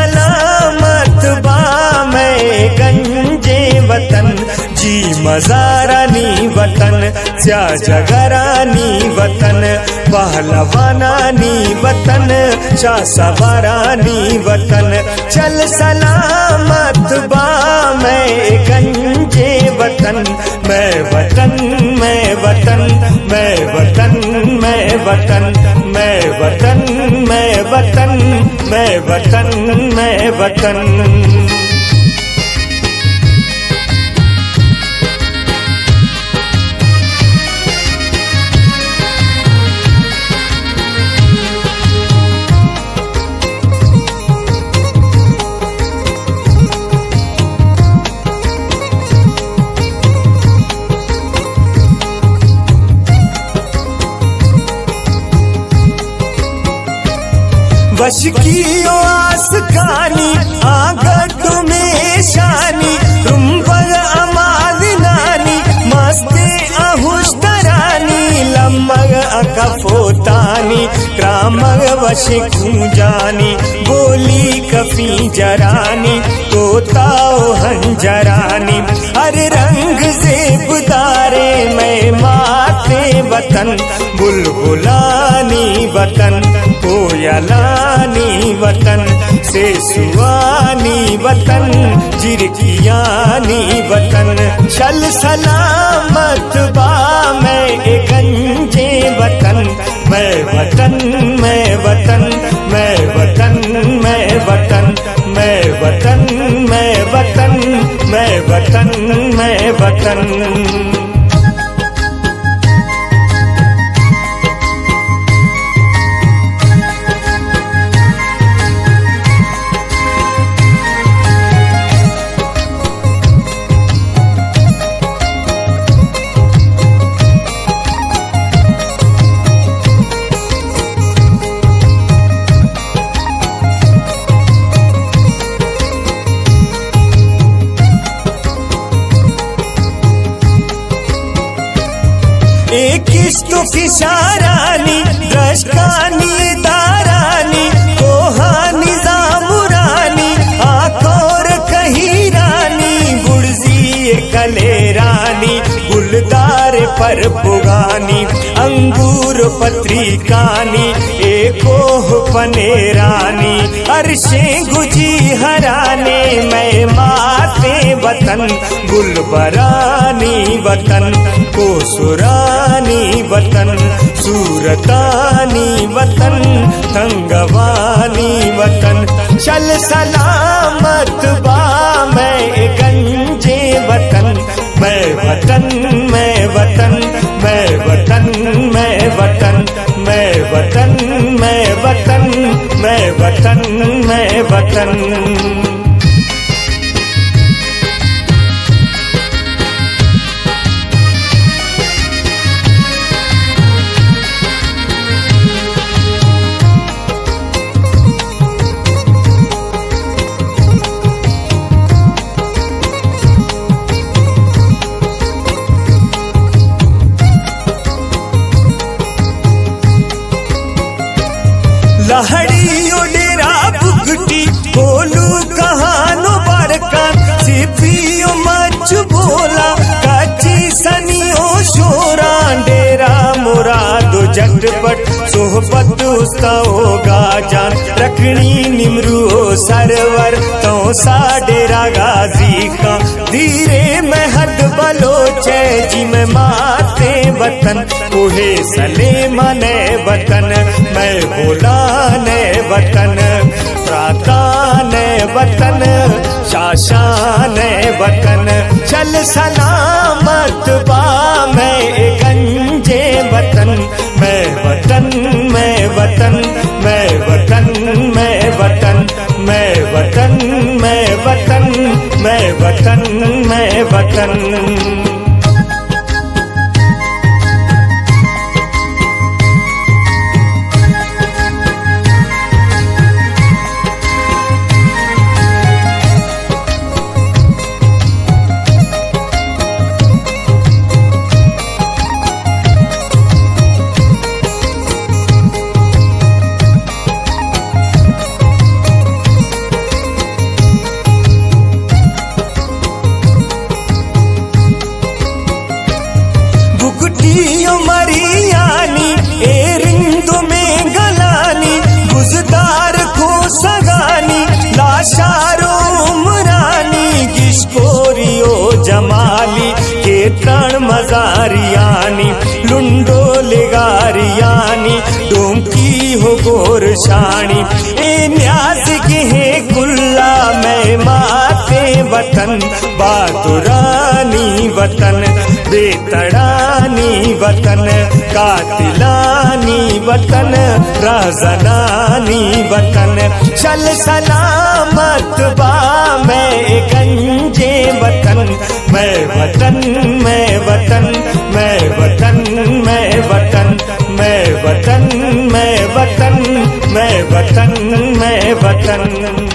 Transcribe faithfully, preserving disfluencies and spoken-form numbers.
सलामत बा मैं गंजे वतन, जी मज़ारानी वतन, स्या जगरानी वतन, पहलवानानी वतन, शाह सवारानी वतन। चल सलामत बा मैं गंजे वतन, मैं वतन मैं वतन मैं वतन मैं वतन मैं वतन मैं वतन मैं वतन मैं वतन। वश की आस कानी आगट में शानी, रुम्बल अमाल नानी मस्ते अहुष्टरानी, लम्मग अकफोतानी क्रामग वश जानी, बोली कफी जरानी तोताओ हंजरानी। हर रंग से बुदारे मैं माते वतन, बुलबुलानी वतन, कोयलानी वतन, सेसुआनी वतन, जिरकियानी वतन। चल सलामत बा मैं गंजे वतन, मैं वतन मैं वतन मैं वतन मैं वतन मैं वतन मैं वतन मैं वतन मैं वतन। एक किस्तो किशारानी द्रष्टानी दारानी, कोहानी जामुरानी आकोर कही रानी, बुड़जी कले रानी गुलदार पर पुगानी, अंगूर पत्रिकानी एकोह पने रानी, अर्शे गुजी हराने मैं माते वतन, गुलबरानी वतन, कोसुरानी वतन, सूरतानी वतन, तंगवानी वतन। चल सलामत बा मैं गंजे वतन, मैं वतन मैं वतन मैं वतन मैं वतन मैं वतन मैं वतन मैं वतन मैं वतन। लहड़ी उडेरा बुगटी बोलू कहानो बरका, सिपियो मच बोला काची सनियो शोरा, डेरा मुरादो झटपट सोहबत उस्ताओ गाजान, रखनी निमरू सरवर तो सा डेरा गाजी का, धीरे में हद बलोचे जी में माते वतन, उहे सलेमने वतन, मैं बोलाने वतन, प्राताने वतन, शाशाने वतन। चल सलामत बा मैं गंजे वतन, मैं वतन मैं वतन मैं वतन मैं वतन मैं वतन मैं वतन मैं वतन मैं वतन। जमाली के तण मजारियानी लुंडो लेगारियानी डोमकी हो गोर शानी ए न्यास के है कुल्ला मैं माते वतन बहादुरानी वतन बेतड़ानी वतन कातिलानी वतन राजनानी वतन चल सलामत बा मैं गंजे वतन मैं वतन मैं वतन मैं वतन मैं वतन मैं वतन मैं वतन मैं वतन मैं वतन